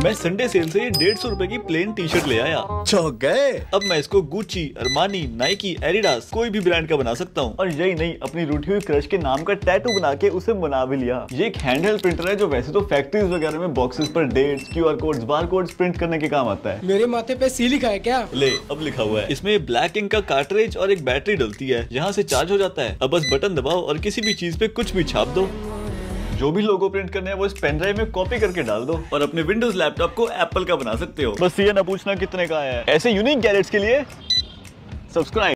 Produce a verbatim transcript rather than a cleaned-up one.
मैं Sunday cell से डेढ़ सौ रूपए की प्लेन टी शर्ट ले आया। चौंक गए। अब मैं इसको गुच्ची, अरमानी, नाइकी, एडिडास कोई भी ब्रांड का बना सकता हूँ। और यही नहीं, अपनी रूठी हुई क्रश के नाम का टैटू बना के उसे बना भी लिया। ये एक हैंडहेल्ड प्रिंटर है जो वैसे तो फैक्ट्रीज वगैरह में बॉक्सेस पर dates, QR codes, bar codes print करने के काम आता है। मेरे माथे पे सी लिखा है क्या? ले, अब लिखा हुआ है। इसमें ब्लैक इंक का कार्ट्रिज और एक बैटरी डलती है, यहाँ से चार्ज हो जाता है। अब बस बटन दबाओ और किसी भी चीज पे कुछ भी छाप दो। जो भी लोगो प्रिंट करने हैं वो इस पेन ड्राइव में कॉपी करके डाल दो और अपने विंडोज लैपटॉप को एप्पल का बना सकते हो। बस ये ना पूछना कितने का है। ऐसे यूनिक गैजेट्स के लिए सब्सक्राइब।